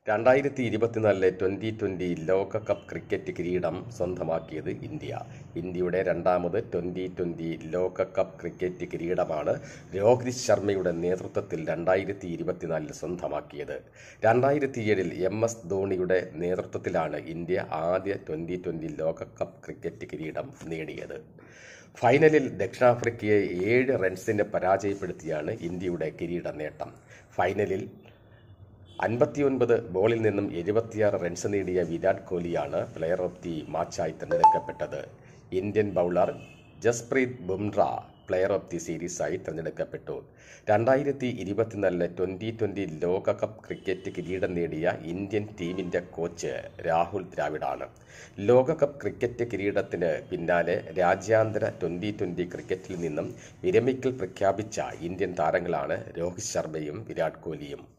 2024 twenty ലോകകപ്പ് cricket കിരീടം സ്വന്തമാക്കിയത് ഇന്ത്യ. ഇന്ത്യയുടെ രണ്ടാമത് ട്വൻ്റി ലോകകപ്പ് ക്രിക്കറ്റ് കിരീടമാണ് രോഹിത് ശർമ്മയുടെ നേതൃത്വത്തിൽ 2024 സ്വന്തമാക്കിയത്. 2007 MS ധോണിയുടെ നേതൃത്വത്തിലാണ് ഇന്ത്യ ആദ്യ ട്വൻ്റി ലോകകപ്പ് ക്രിക്കറ്റ് കിരീടം നേടിയത്. ഫൈനലിൽ ദക്ഷിണാഫ്രിക്കയെ 7 റൺസിന് പരാജയപ്പെടുത്തിയാണ് ഇന്ത്യയുടെ കിരീട നേട്ടം. ഫൈനലിൽ 59 ബോളിൽ നിന്നും 76 റൺസ് നേടിയ വിരാട് കോഹ്ലിയാണ് പ്ലെയർ ഓഫ് ദി മാച്ചായി തിരഞ്ഞെടുക്കപ്പെട്ടത്. Indian bowler Jasprit Bumrah player of the സീരീസായി തിരഞ്ഞെടുക്കപ്പെട്ടു. 2024 ട്വൻ്റി ലോകകപ്പ് ക്രിക്കറ്റ് കിരീടം നേടിയ ഇന്ത്യൻ ടീമിന്റെ കോച്ച് രാഹുൽ ദ്രാവിഡാണ്. ലോകകപ്പ് ക്രിക്കറ്റ് കിരീടത്തിന് പിന്നാലെ രാജ്യാന്തര ട്വൻ്റി ക്രിക്കറ്റിൽ നിന്നും വിരമിക്കൽ പ്രഖ്യാപിച്ച ഇന്ത്യൻ താരങ്ങളാണ് രോഹിത് ശർമ്മയും വിരാട് കോഹ്ലിയും.